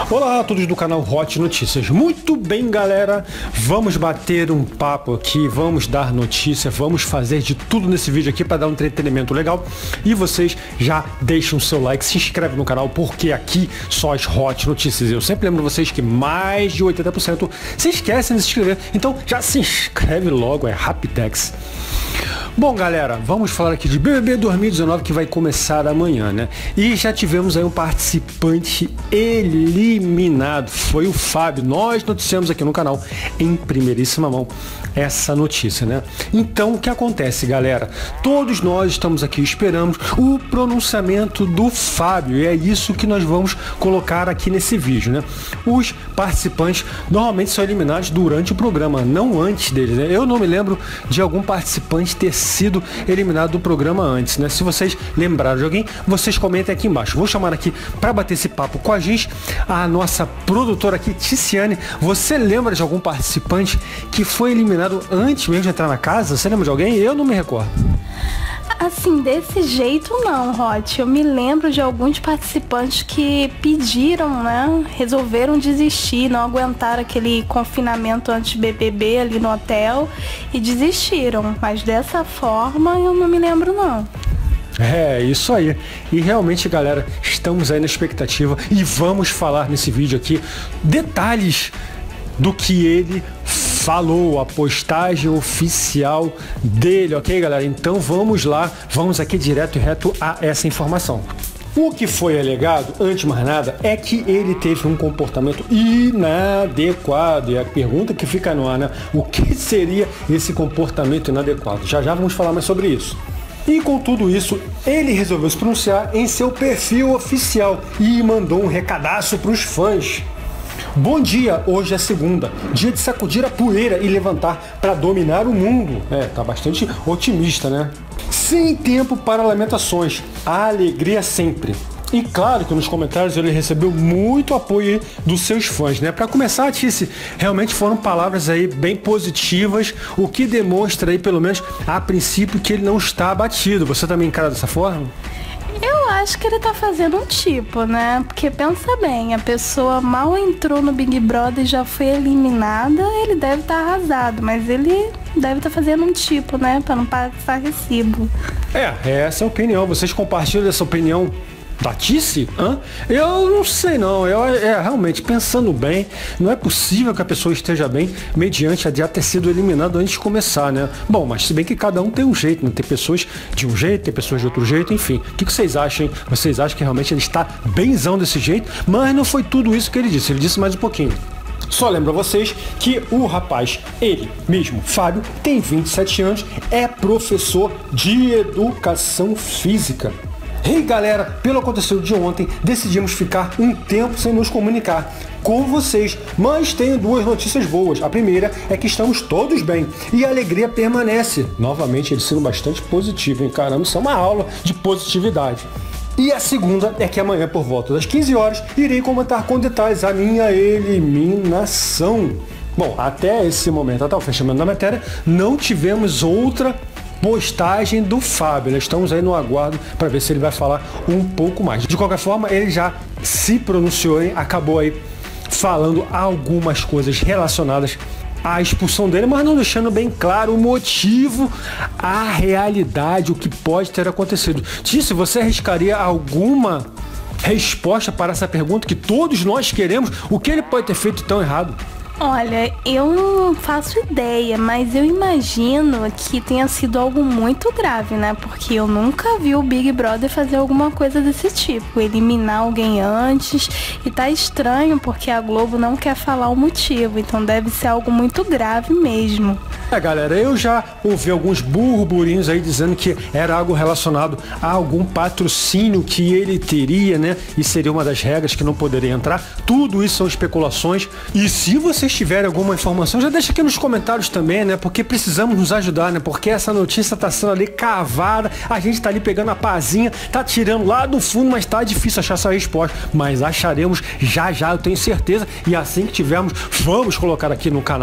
Olá a todos do canal Hot Notícias. Muito bem, galera, vamos bater um papo aqui, vamos dar notícia, vamos fazer de tudo nesse vídeo aqui para dar um entretenimento legal. E vocês já deixam o seu like, se inscreve no canal, porque aqui só as Hot Notícias. Eu sempre lembro vocês que mais de 80% se esquecem de se inscrever, então já se inscreve logo, é Rapidex. Bom, galera, vamos falar aqui de BBB 2019 que vai começar amanhã, né? E já tivemos aí um participante eliminado, foi o Fábio. Nós noticiamos aqui no canal em primeiríssima mão essa notícia, né? Então, o que acontece, galera? Todos nós estamos aqui esperando o pronunciamento do Fábio e é isso que nós vamos colocar aqui nesse vídeo, né? Os participantes normalmente são eliminados durante o programa, não antes deles, né? Eu não me lembro de algum participante ter sido eliminado do programa antes, né? Se vocês lembraram de alguém, vocês comentem aqui embaixo. Vou chamar aqui para bater esse papo com a gente a nossa produtora aqui, Ticiane. Você lembra de algum participante que foi eliminado antes mesmo de entrar na casa? Você lembra de alguém? Eu não me recordo. Assim, desse jeito não, Hot. Eu me lembro de alguns participantes que pediram, né? Resolveram desistir, não aguentaram aquele confinamento antes BBB ali no hotel e desistiram. Mas dessa forma eu não me lembro não. É, isso aí. E realmente, galera, estamos aí na expectativa e vamos falar nesse vídeo aqui detalhes do que ele falou, a postagem oficial dele, ok, galera? Então vamos lá, vamos aqui direto e reto a essa informação. O que foi alegado, antes de mais nada, é que ele teve um comportamento inadequado. E a pergunta que fica no ar, né? O que seria esse comportamento inadequado? Já já vamos falar mais sobre isso. E com tudo isso, ele resolveu se pronunciar em seu perfil oficial e mandou um recadaço para os fãs. Bom dia, hoje é segunda, dia de sacudir a poeira e levantar para dominar o mundo. Tá bastante otimista, né? Sem tempo para lamentações, a alegria sempre. E claro que nos comentários ele recebeu muito apoio dos seus fãs, né? Para começar, Tice, realmente foram palavras aí bem positivas, o que demonstra aí, pelo menos a princípio, que ele não está abatido. Você também encara dessa forma? Eu acho que ele tá fazendo um tipo, né? Porque pensa bem, a pessoa mal entrou no Big Brother e já foi eliminada, ele deve estar arrasado, mas ele deve estar fazendo um tipo, né? Pra não passar recibo. Essa é a opinião. Vocês compartilham dessa opinião da Tice? Eu não sei não, realmente, pensando bem, não é possível que a pessoa esteja bem mediante a já ter sido eliminado antes de começar, né? Bom, mas se bem que cada um tem um jeito, né? Tem pessoas de um jeito, tem pessoas de outro jeito, enfim. O que vocês acham, hein? Vocês acham que realmente ele está benzão desse jeito? Mas não foi tudo isso que ele disse mais um pouquinho. Só lembro a vocês que o rapaz, ele mesmo, Fábio, tem 27 anos, é professor de educação física. Hey galera, pelo acontecido de ontem, decidimos ficar um tempo sem nos comunicar com vocês, mas tenho duas notícias boas. A primeira é que estamos todos bem e a alegria permanece. Novamente, ele sendo bastante positivo, hein? Caramba, isso é uma aula de positividade. E a segunda é que amanhã, por volta das 15 horas, irei comentar com detalhes a minha eliminação. Bom, até esse momento, até o fechamento da matéria, não tivemos outra postagem do Fábio, né? Estamos aí no aguardo para ver se ele vai falar um pouco mais. De qualquer forma, ele já se pronunciou, hein? Acabou aí falando algumas coisas relacionadas à expulsão dele, mas não deixando bem claro o motivo, a realidade, o que pode ter acontecido. Tice, você arriscaria alguma resposta para essa pergunta que todos nós queremos? O que ele pode ter feito tão errado? Olha, eu não faço ideia, mas eu imagino que tenha sido algo muito grave, né? Porque eu nunca vi o Big Brother fazer alguma coisa desse tipo, eliminar alguém antes, e tá estranho porque a Globo não quer falar o motivo, então deve ser algo muito grave mesmo. Galera, eu já ouvi alguns burburinhos aí dizendo que era algo relacionado a algum patrocínio que ele teria, né? E seria uma das regras que não poderia entrar. Tudo isso são especulações. E se vocês tiverem alguma informação, já deixa aqui nos comentários também, né? Porque precisamos nos ajudar, né? Porque essa notícia tá sendo ali cavada, a gente tá ali pegando a pazinha, tá tirando lá do fundo, mas tá difícil achar essa resposta. Mas acharemos já, eu tenho certeza. E assim que tivermos, vamos colocar aqui no canal.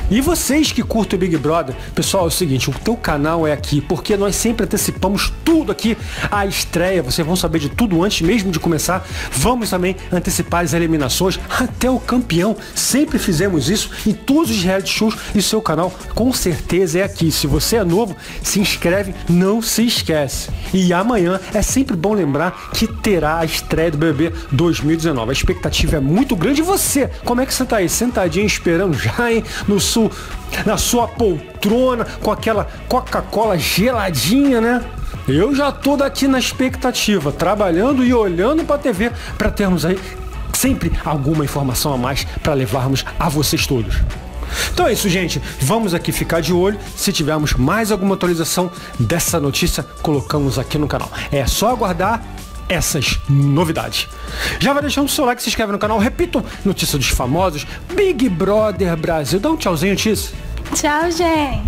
E vocês que curtem o Big Brother, pessoal, é o seguinte, o teu canal é aqui, porque nós sempre antecipamos tudo aqui, a estreia, vocês vão saber de tudo antes mesmo de começar, vamos também antecipar as eliminações, até o campeão, sempre fizemos isso em todos os reality shows e seu canal com certeza é aqui. Se você é novo, se inscreve, não se esquece. E amanhã é sempre bom lembrar que terá a estreia do BBB 2019, a expectativa é muito grande. E você, como é que você tá aí? Sentadinho esperando já, hein? Na sua poltrona, com aquela Coca-Cola geladinha, né? Eu já tô daqui na expectativa, trabalhando e olhando pra TV para termos aí sempre alguma informação a mais para levarmos a vocês todos. Então é isso, gente. Vamos aqui ficar de olho. Se tivermos mais alguma atualização dessa notícia, colocamos aqui no canal. É só aguardar essas novidades. Já vai deixando o seu like, se inscreve no canal. Repito, notícia dos famosos, Big Brother Brasil. Dá um tchauzinho, Tícia. Tchau, gente.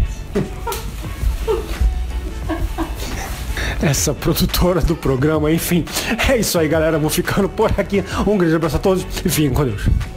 Essa produtora do programa, enfim. É isso aí, galera. Vou ficando por aqui. Um grande abraço a todos e fiquem com Deus.